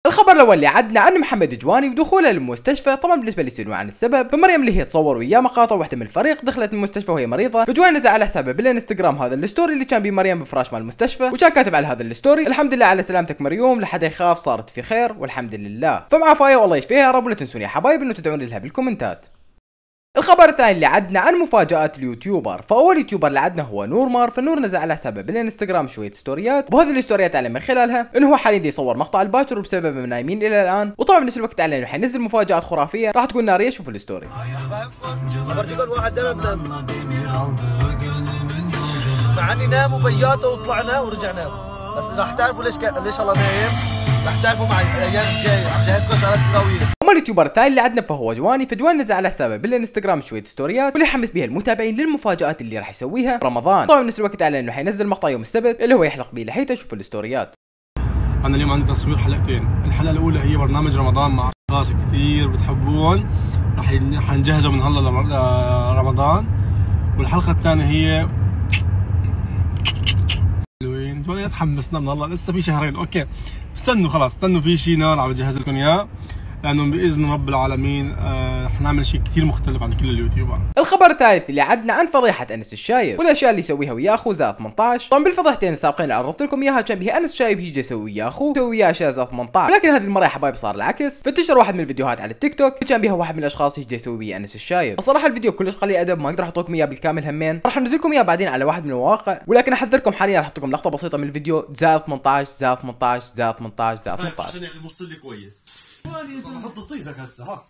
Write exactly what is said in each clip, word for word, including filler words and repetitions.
الخبر الاول اللي عدنا عن محمد جواني ودخوله للمستشفى. طبعا بالنسبه لي يسالون عن السبب، فمريم اللي هي تصور وياه مقاطع واحده من الفريق دخلت المستشفى وهي مريضه، فجواني نزل على حسابه بالانستغرام هذا الستوري اللي كان بيه مريم بفراش مال المستشفى، وكان كاتب على هذا الستوري: الحمد لله على سلامتك مريوم، لا حدا يخاف، صارت في خير والحمد لله. فمع فايا والله يشفيها يا رب، ولا تنسون يا حبايب انه تدعون لها بالكومنتات. الخبر الثاني اللي عدنا عن مفاجآت اليوتيوبر، فاول يوتيوبر اللي عدنا هو نورمار. فنور نزل على حسابه بالانستغرام شويه ستوريات، وهذه الستوريات على من خلالها انه هو حاليا دي يصور مقطع الباكر وبسبب نايمين الى الان، وطبعا بنفس الوقت اعلن انه حينزل مفاجآت خرافيه راح تكون ناريه. شوفوا الستوري. مع اني نام وفياته وطلعنا ورجعنا، بس راح تعرفوا ليش ك... ليش الله نايم، راح تعرفوا مع الايام الجايه. عم جهزكم شغلات كراويس. اما اليوتيوبر الثاني اللي عندنا فهو جواني، فجواني نزل على حسابه بالانستغرام شويه ستوريات واللي حمس بها المتابعين للمفاجات اللي راح يسويها برمضان. طبعا بنفس الوقت اعلن انه حينزل مقطع يوم السبت اللي هو يحلق به لحيته. شوفوا الستوريات. انا اليوم عندي تصوير حلقتين، الحلقه الاولى هي برنامج رمضان مع اشخاص كثير بتحبون، راح حنجهزه من هلا لرمضان، والحلقه الثانيه هي حلوين. جواني تحمسنا من هلا، لسه في شهرين. اوكي استنوا خلاص، استنوا في شيء نار عم بجهز لكم اياه، لانه باذن رب العالمين آه حنعمل شيء كثير مختلف عن كل اليوتيوبر. الخبر الثالث اللي عدنا عن فضيحه انس الشايب والاشياء اللي يسويها ويا اخوه زائد ثمانية عشر. طبعا بالفضيحتين السابقين اللي عرضت لكم اياها كان بها انس الشايب يجي يسوي ويا اخوه يسوي وياه اشياء زائد ثمانية عشر، لكن هذه المره يا حبايب صار العكس. فانتشر واحد من الفيديوهات على التيك توك كان بها واحد من الاشخاص يجي يسوي ويا انس الشايب. الصراحه الفيديو كلش قليل ادب، ما اقدر احط لكم اياه بالكامل همين، راح انزل لكم اياه بعدين على واحد من المواقع، ولكن احذركم حاليا راح احط لكم لقطه بسيطه من الفيديو زائد ثمانية عشر زائد ثمانية عشر زائد ثمانية عشر زائد ثمانية عشر عشان يا اخي بص لي كويس. حط طيزك هسه. ها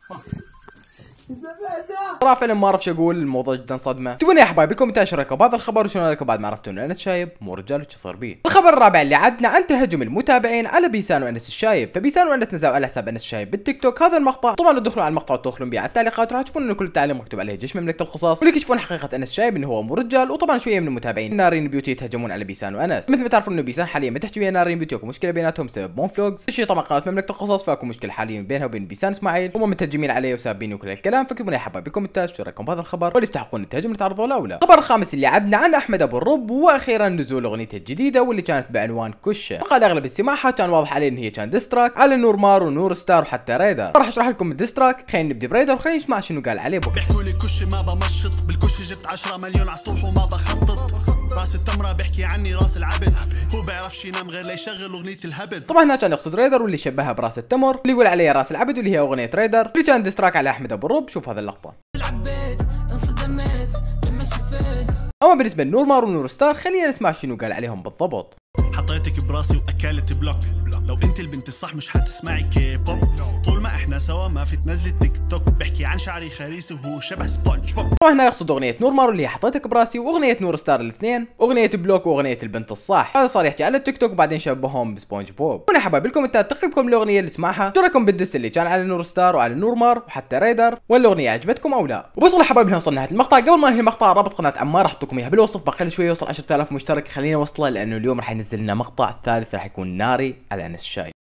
صراحه فعلا ما اعرف شو اقول، الموضوع جدا صدمه. اكتبوا يا حبايب بالكومنتات شو رايكم بهذا الخبر، وشو رايكم بعد ما عرفتوا انه انس شايب مو رجال وش صار بيه. الخبر الرابع اللي عدنا عن تهجم المتابعين على بيسان وانس الشايب. فبيسان وانس نزلوا على حساب انس الشايب بالتيك توك هذا المقطع. طبعا لو تدخلوا على المقطع وتدخلون بيه على التعليقات راح تشوفون انه كل التعليق مكتوب عليه جيش مملكه القصص، ولك تشوفون حقيقه انس الشايب انه هو مو رجال. وطبعا شويه من المتابعين نارين بيوتي يتهجمون على بيسان وانس. مثل ما تعرفون انه بيسان حاليا ما تحكي ويا نارين بيوتي، مشكله بيناتهم بسبب مون فلوجز. الشيء طبعا قناه مملكه القصص فاكو مشكله حاليا بينها وبين بيسان اسماعيل، هم متهجمين عليه وسابين وكل الكلام. فكتبوا يا حبايب بالكومنتات شو رايكم بهذا الخبر، ولا يستحقون التهجم نتعرضوا له او لا. الخبر الخامس اللي عدنا عن احمد ابو الرب، واخيرا نزول اغنيته الجديده واللي كانت بعنوان كشه. وقال اغلب استماعها كان واضح عليه ان هي كان ديستراك على نورمار ونور ستار وحتى ريدر. راح اشرح لكم الديستراك. خلينا نبدا بريدر وخلينا نسمع شنو قال عليه بكره. بيحكوا لي كشه ما بمشط، بالكشه جبت عشرة مليون عسطوح وما بخطط، راس التمره بيحكي عني راس العبد، هو بيعرفش ينام غير ليشغل اغنيه الهبد. طبعا هنا كان يقصد ريدر واللي شبهها براس التمر، اللي يقول عليه راس العبد واللي هي اغنيه ريدر اللي كان ديستراك على احمد ابو الرب. شوف هذه اللقطه. اما بالنسبه لنورمار ونور ستار خلينا نسمع شنو قال عليهم بالضبط. حطيتك براسي واكلت بلوك، لو انت البنت الصح مش حتسمعي كيبوب، طول ما احنا سوا ما في تنزلي تيك توك، بحكي عن شعري خريسي وهو شبه سبونج بوب. طبعا هنا يقصد اغنيه نورمار اللي هي حطيتك براسي، واغنيه نور ستار الاثنين، اغنيه بلوك واغنيه البنت الصح. هذا صار يحكي على التيك توك وبعدين شبههم بسبونج بوب. هنا حبايب بالكومنتات تقييمكم الاغنيه اللي سمعها، شو رايكم بالدس اللي كان على نور ستار وعلى نورمار وحتى ريدر، والاغنيه عجبتكم او لا. وبوصل حبايب هنا وصلنا نهايه المقطع. قبل ما انهي المقطع رابط قناه عمار راح احط لكم اياها بالوصف، بقى شويه يوصل عشرة آلاف مشترك، خلينا نوصله لانه اليوم راح ينزل لنا مقطع ثالث راح يكون ناري على انس الشايب.